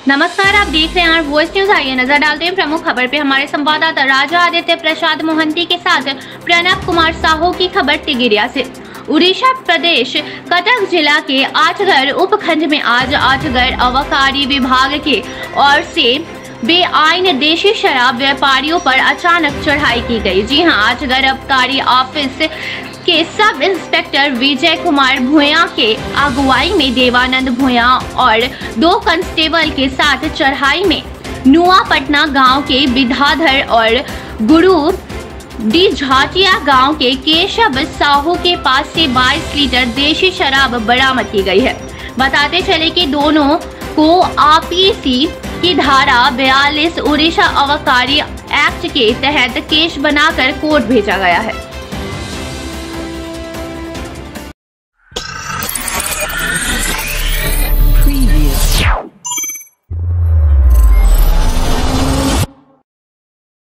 नमस्कार, आप देख रहे हैं वॉइस न्यूज। आइए नजर डालते हैं प्रमुख खबर पे। हमारे संवाददाता राजा आदित्य प्रसाद मोहंती के साथ प्रणब कुमार साहू की खबर तिगिरिया से। उड़ीसा प्रदेश कटक जिला के आठगढ़ उपखंड में आज आठगढ़ आबकारी विभाग के ओर से बेआईन देशी शराब व्यापारियों पर अचानक चढ़ाई की गई। जी हां, आठगढ़ आबकारी ऑफिस के सब इंस्पेक्टर विजय कुमार भूया के अगुवाई में देवानंद भूया और 2 कांस्टेबल के साथ चढ़ाई में नुआपटना गांव के विद्याधर और गुरु डी झाटिया गांव के केशव साहू के पास से 22 लीटर देशी शराब बरामद की गई है। बताते चले कि दोनों को आईपीसी की धारा 42 उड़ीसा आबकारी एक्ट के तहत केस बनाकर कोर्ट भेजा गया है।